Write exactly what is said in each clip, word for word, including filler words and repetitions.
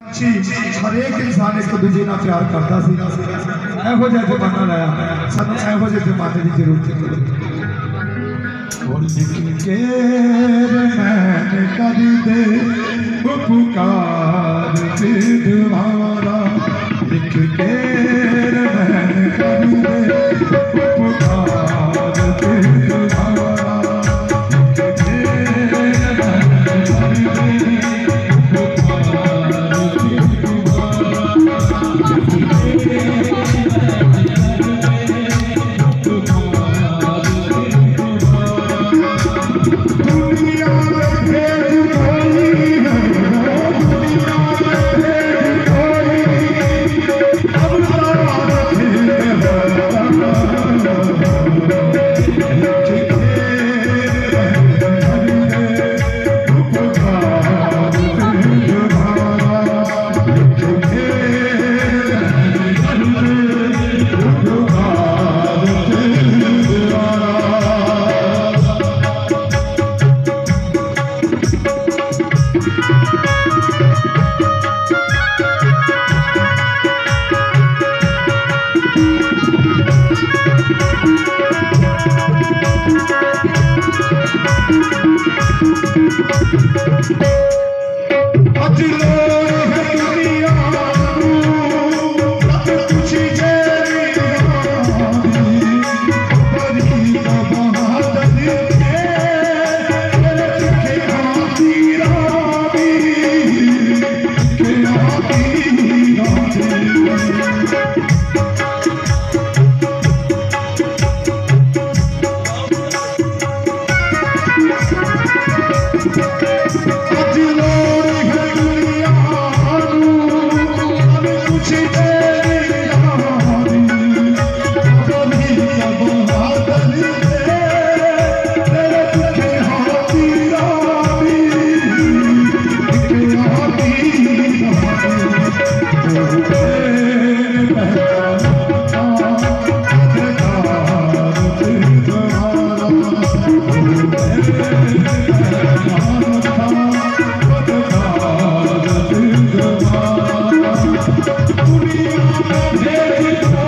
हर एक इंसान एक दूजे नाल प्यार करता सी। एहो जिहा जमाना लाया सानू एहो जिहे जमाने की जरूरत है। मैंने कर दे पुकार द्वारा लिख के मैंने कर दे पुकार द्वारा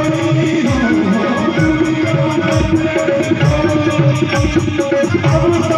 I'm